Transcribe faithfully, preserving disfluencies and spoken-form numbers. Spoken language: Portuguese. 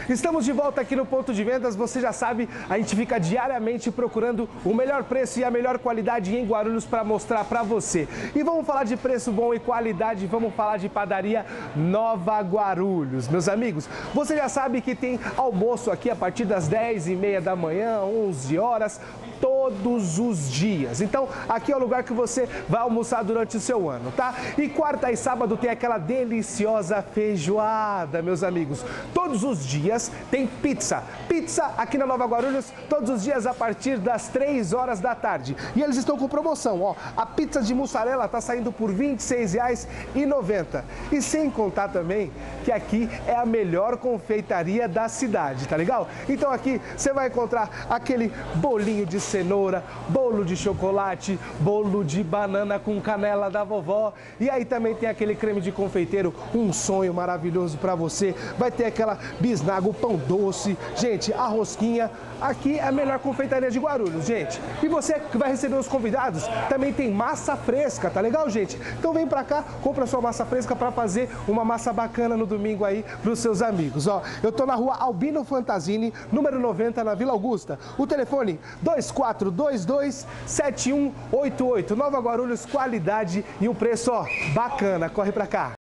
Estamos de volta aqui no Ponto de Vendas. Você já sabe, a gente fica diariamente procurando o melhor preço e a melhor qualidade em Guarulhos para mostrar para você. E vamos falar de preço bom e qualidade, vamos falar de padaria Nova Guarulhos. Meus amigos, você já sabe que tem almoço aqui a partir das dez e meia da manhã, onze horas, todos os dias. Então, aqui é o lugar que você vai almoçar durante o seu ano, tá? E quarta e sábado tem aquela deliciosa feijoada, meus amigos. Todos os dias tem pizza. Pizza aqui na Nova Guarulhos, todos os dias a partir das três horas da tarde. E eles estão com promoção, ó. A pizza de mussarela tá saindo por vinte e seis reais e noventa centavos. E sem contar também que aqui é a melhor confeitaria da cidade, tá legal? Então aqui você vai encontrar aquele bolinho de cenoura, bolo de chocolate, bolo de banana com canela da vovó. E aí também tem aquele creme de confeiteiro, um sonho maravilhoso para você. Vai ter aquela bisnaga, o pão doce, gente, a rosquinha. Aqui é a melhor confeitaria de Guarulhos, gente. E você que vai receber os convidados, também tem massa fresca, tá legal, gente? Então vem pra cá, compra sua massa fresca para fazer uma massa bacana no domingo aí pros seus amigos. Ó, eu tô na rua Albino Fantasini, número noventa, na Vila Augusta. O telefone dois quatro dois dois, sete um oito oito. Nova Guarulhos, qualidade e um preço, ó, bacana. Corre pra cá.